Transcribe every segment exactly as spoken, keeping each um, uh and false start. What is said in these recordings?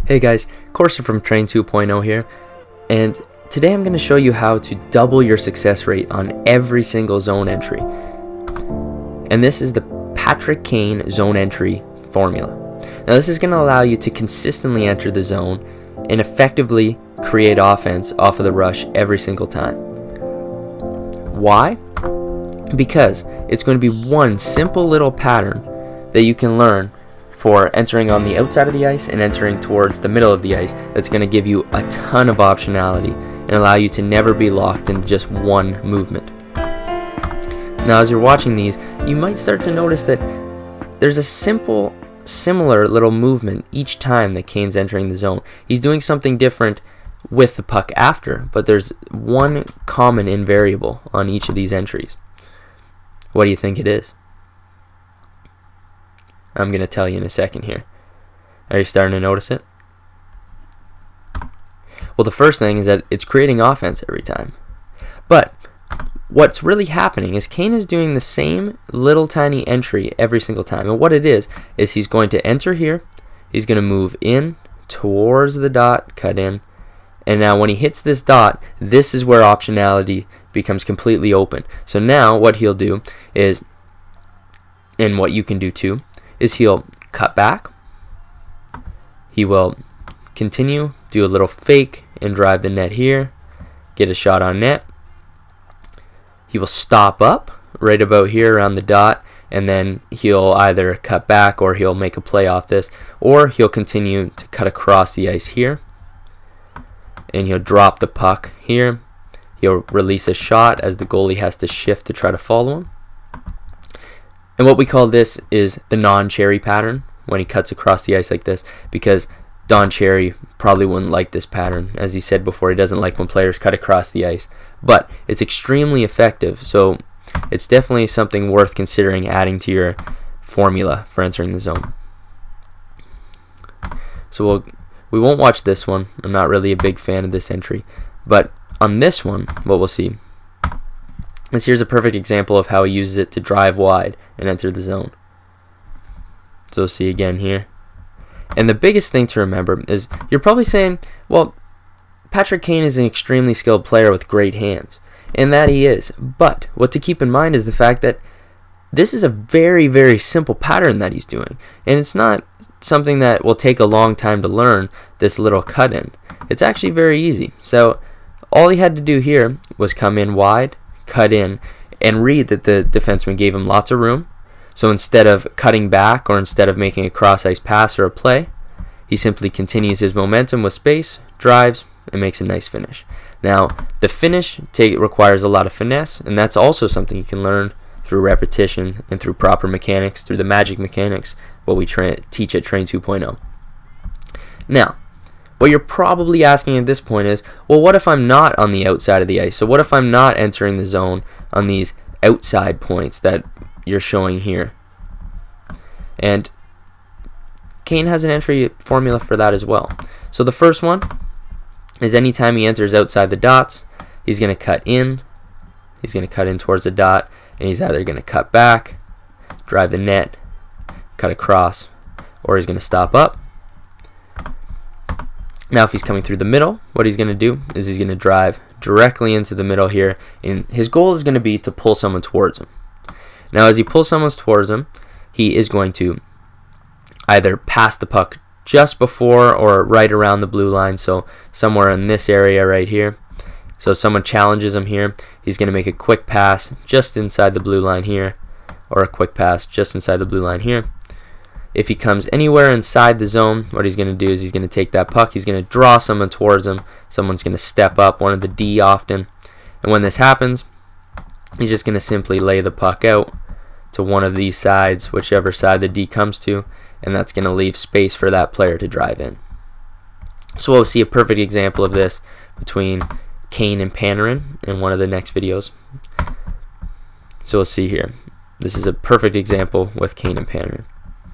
Hey guys, Corson from Train two point oh here, and today I'm going to show you how to double your success rate on every single zone entry. And this is the Patrick Kane zone entry formula. Now this is going to allow you to consistently enter the zone and effectively create offense off of the rush every single time. Why? Because it's going to be one simple little pattern that you can learn for entering on the outside of the ice and entering towards the middle of the ice that's going to give you a ton of optionality and allow you to never be locked into just one movement. Now as you're watching these, you might start to notice that there's a simple, similar little movement each time that Kane's entering the zone. He's doing something different with the puck after, but there's one common invariable on each of these entries. What do you think it is? I'm going to tell you in a second here. Are you starting to notice it? Well, the first thing is that it's creating offense every time. But what's really happening is Kane is doing the same little tiny entry every single time. And what it is, is he's going to enter here. He's going to move in towards the dot, cut in. And now when he hits this dot, this is where optionality becomes completely open. So now what he'll do is, and what you can do too, is he'll cut back, he will continue, do a little fake and drive the net here, get a shot on net, he will stop up right about here around the dot, and then he'll either cut back or he'll make a play off this, or he'll continue to cut across the ice here, and he'll drop the puck here, he'll release a shot as the goalie has to shift to try to follow him. And what we call this is the non-Cherry pattern, when he cuts across the ice like this, because Don Cherry probably wouldn't like this pattern. As he said before, he doesn't like when players cut across the ice. But it's extremely effective, so it's definitely something worth considering adding to your formula for entering the zone. So we'll, we won't watch this one. I'm not really a big fan of this entry. But on this one, what we'll see is here's a perfect example of how he uses it to drive wide and enter the zone. So we'll see again here. And the biggest thing to remember is you're probably saying, well, Patrick Kane is an extremely skilled player with great hands. And that he is. But what to keep in mind is the fact that this is a very, very simple pattern that he's doing. And it's not something that will take a long time to learn, this little cut in. It's actually very easy. So all he had to do here was come in wide, cut in, and read that the defenseman gave him lots of room. So instead of cutting back or instead of making a cross-ice pass or a play, he simply continues his momentum with space, drives, and makes a nice finish. Now, the finish take, requires a lot of finesse, and that's also something you can learn through repetition and through proper mechanics, through the magic mechanics, what we tra teach at Train two point oh. Now, what you're probably asking at this point is, well, what if I'm not on the outside of the ice? So what if I'm not entering the zone on these outside points that you're showing here? And Kane has an entry formula for that as well. So the first one is anytime he enters outside the dots, he's going to cut in, he's going to cut in towards the dot, and he's either going to cut back, drive the net, cut across, or he's going to stop up. Now if he's coming through the middle, what he's going to do is he's going to drive directly into the middle here, and his goal is going to be to pull someone towards him. Now as he pulls someone towards him, he is going to either pass the puck just before or right around the blue line, so somewhere in this area right here. So if someone challenges him here, he's going to make a quick pass just inside the blue line here, or a quick pass just inside the blue line here. If he comes anywhere inside the zone, what he's going to do is he's going to take that puck, he's going to draw someone towards him, someone's going to step up, one of the D often, and when this happens, he's just going to simply lay the puck out to one of these sides, whichever side the D comes to, and that's going to leave space for that player to drive in. So we'll see a perfect example of this between Kane and Panarin in one of the next videos. So we'll see here. This is a perfect example with Kane and Panarin.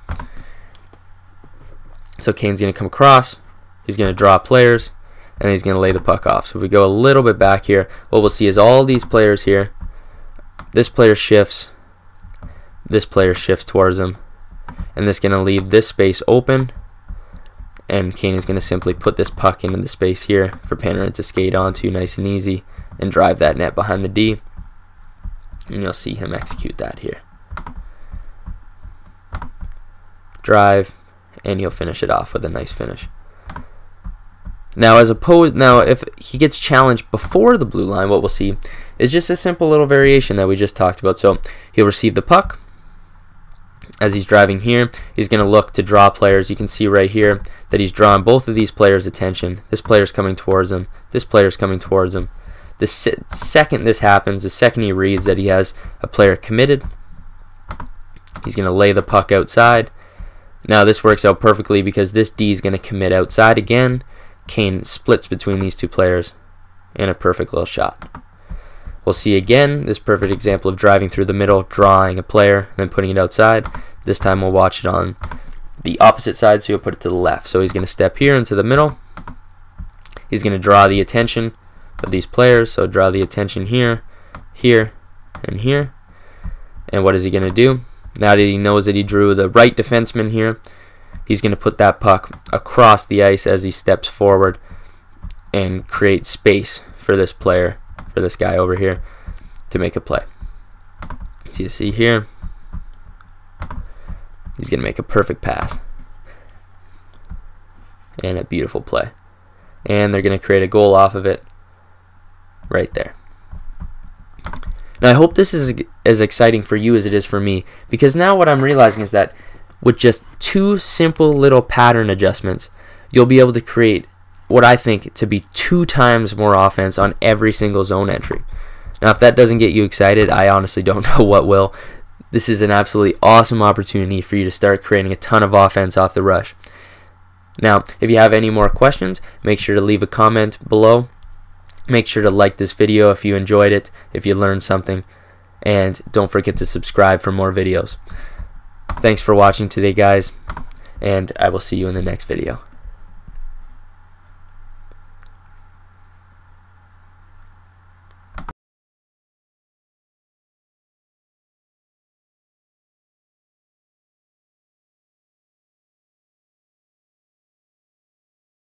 So Kane's going to come across, he's going to draw players, and he's going to lay the puck off. So if we go a little bit back here, what we'll see is all these players here, this player shifts, this player shifts towards him, and this is going to leave this space open, and Kane is going to simply put this puck into the space here for Panarin to skate onto nice and easy and drive that net behind the D, and you'll see him execute that here. Drive, and he'll finish it off with a nice finish. Now, as opposed, now if he gets challenged before the blue line, what we'll see is just a simple little variation that we just talked about. So he'll receive the puck. As he's driving here, he's going to look to draw players. You can see right here that he's drawing both of these players' attention. This player's coming towards him. This player's coming towards him. The se second this happens, the second he reads that he has a player committed, he's going to lay the puck outside. Now this works out perfectly because this D is going to commit outside again. Kane splits between these two players in a perfect little shot. We'll see again this perfect example of driving through the middle, drawing a player, and then putting it outside. This time we'll watch it on the opposite side, so he'll put it to the left. So he's going to step here into the middle. He's going to draw the attention of these players, so draw the attention here, here, and here. And what is he going to do? Now that he knows that he drew the right defenseman here, he's going to put that puck across the ice as he steps forward and create space for this player, for this guy over here, to make a play. So you see here, he's going to make a perfect pass and a beautiful play. And they're going to create a goal off of it right there. Now I hope this is as exciting for you as it is for me, because now what I'm realizing is that with just two simple little pattern adjustments, you'll be able to create what I think to be two times more offense on every single zone entry. Now if that doesn't get you excited, I honestly don't know what will. This is an absolutely awesome opportunity for you to start creating a ton of offense off the rush. Now if you have any more questions, make sure to leave a comment below. Make sure to like this video if you enjoyed it, if you learned something, and don't forget to subscribe for more videos. Thanks for watching today, guys, and I will see you in the next video.